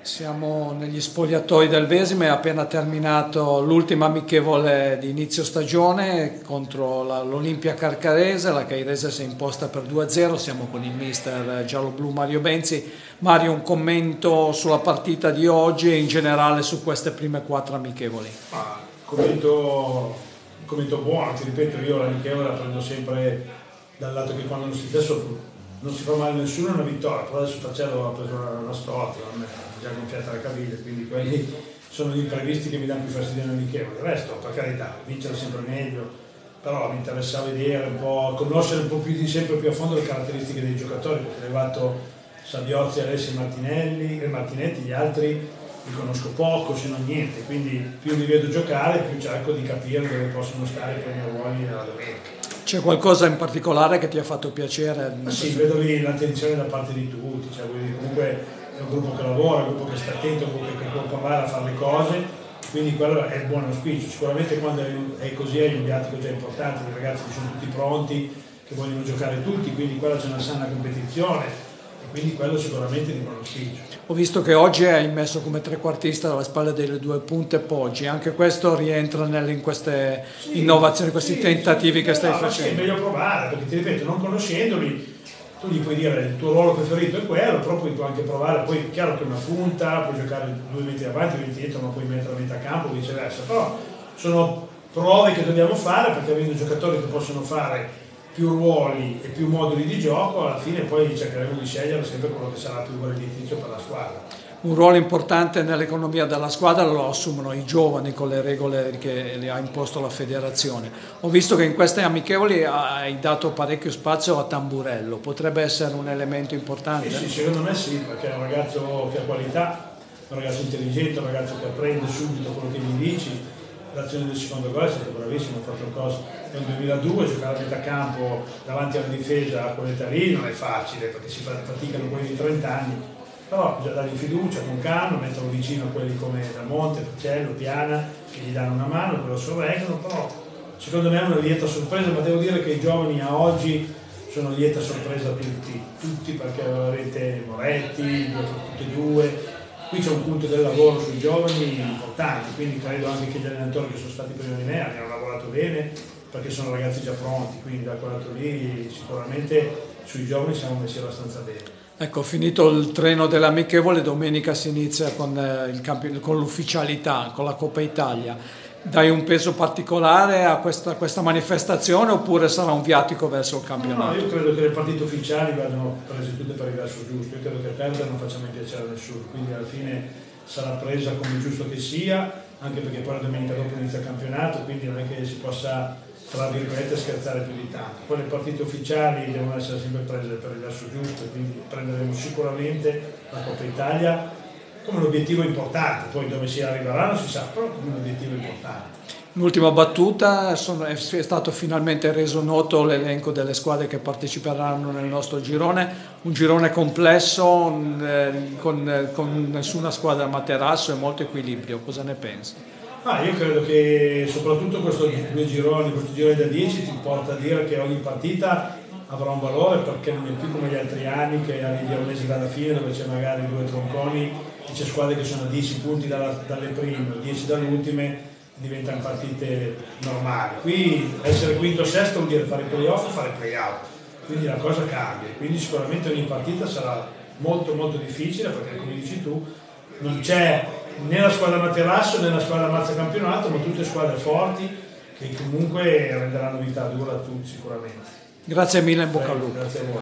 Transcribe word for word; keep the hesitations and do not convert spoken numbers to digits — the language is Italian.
Siamo negli spogliatoi del Vesime, è appena terminato l'ultima amichevole di inizio stagione contro la- l'Olimpia Carcarese, la Cairese si è imposta per due a zero, siamo con il mister giallo-blu Mario Benzi. Mario, un commento sulla partita di oggi e in generale su queste prime quattro amichevoli? Ma commento, commento buono, ti ripeto, io l'amichevole la prendo sempre dal lato che quando non si, adesso non si fa male a nessuno è una vittoria, però adesso Facello ha preso una, una storta, non è già gonfiata la caviglia, quindi quelli sono gli imprevisti che mi danno più fastidio nell'amichevole. Il resto, per carità, vincere è sempre meglio, però mi interessa vedere un po', conoscere un po' più di sempre più a fondo le caratteristiche dei giocatori, perché ho levato Saviozzi, Alessi e Martinelli e Martinetti, gli altri li conosco poco, se non niente, quindi più li vedo giocare, più cerco di capire dove possono stare i primi ruoli nella domenica. C'è qualcosa in particolare che ti ha fatto piacere? Ma sì, vedo lì l'attenzione da parte di tutti, cioè, comunque è un gruppo che lavora, un gruppo che sta attento, un gruppo che può provare a fare le cose, quindi quello è il buon auspicio. Sicuramente quando è così è un viatico già importante, i ragazzi che sono tutti pronti, che vogliono giocare tutti, quindi quella c'è una sana competizione e quindi quello sicuramente è di buon auspicio. Ho visto che oggi hai messo come trequartista alle spalle delle due punte Poggi, anche questo rientra nelle, in queste sì, innovazioni, questi sì, tentativi sì, che stai no, facendo. Sì, è meglio provare, perché ti ripeto, non conoscendoli, tu gli puoi dire il tuo ruolo preferito è quello, però poi puoi anche provare, poi è chiaro che una punta, puoi giocare due metri avanti, due metri dietro, ma puoi mettere a metà campo, viceversa, però sono prove che dobbiamo fare, perché avendo giocatori che possono fare più ruoli e più moduli di gioco, alla fine poi cercheremo di scegliere sempre quello che sarà più redditizio per la squadra. Un ruolo importante nell'economia della squadra lo assumono i giovani con le regole che le ha imposto la federazione. Ho visto che in queste amichevoli hai dato parecchio spazio a Tamburello, potrebbe essere un elemento importante? Sì, sì, secondo me sì, perché è un ragazzo che ha qualità, un ragazzo intelligente, un ragazzo che apprende subito quello che gli dici. L'azione del secondo gol è stato bravissimo, ha fatto cosa nel duemiladue, giocare a metà campo davanti alla difesa a quell'età lì non è facile, perché si fa faticano quelli di trenta anni, però bisogna dargli fiducia con calma, metterlo vicino a quelli come Damonte, Facello, Piana, che gli danno una mano, che lo sorreggono, però secondo me è una lieta sorpresa, ma devo dire che i giovani a oggi sono lieta sorpresa tutti, tutti perché avrete Moretti, tutti e due. Qui c'è un punto del lavoro sui giovani importante, quindi credo anche che gli allenatori che sono stati prima di me abbiano lavorato bene perché sono ragazzi già pronti, quindi da quel lato lì sicuramente sui giovani siamo messi abbastanza bene. Ecco, finito il treno dell'amichevole, domenica si inizia con, eh, il campi- con l'ufficialità, con la Coppa Italia. Dai un peso particolare a questa, a questa manifestazione oppure sarà un viatico verso il campionato? No, no, io credo che le partite ufficiali vadano prese tutte per il verso giusto, io credo che perdere non faccia mai piacere a nessuno, quindi alla fine sarà presa come giusto che sia, anche perché poi la domenica dopo inizia il campionato, quindi non è che si possa, tra virgolette, scherzare più di tanto. Poi le partite ufficiali devono essere sempre prese per il verso giusto, quindi prenderemo sicuramente la Coppa Italia come un obiettivo importante, poi dove si arriverà non si sa, però come un obiettivo importante. L'ultima battuta, sono, è stato finalmente reso noto l'elenco delle squadre che parteciperanno nel nostro girone, un girone complesso eh, con, con nessuna squadra a materasso e molto equilibrio, cosa ne pensi? Ah, io credo che soprattutto questo due gironi, questo girone da dieci ti porta a dire che ogni partita avrà un valore, perché non è più come gli altri anni che arrivi a un mese dalla fine dove c'è magari due tronconi e c'è squadre che sono a dieci punti dalla, dalle prime, dieci dalle ultime, diventano partite normali. Qui essere quinto o sesto vuol dire fare playoff o fare playout, quindi la cosa cambia, quindi sicuramente ogni partita sarà molto molto difficile perché come dici tu non c'è né la squadra materasso né la squadra mazza campionato, ma tutte squadre forti che comunque renderanno vita dura a tutti sicuramente. Grazie mille, in bocca al lupo. Grazie a voi.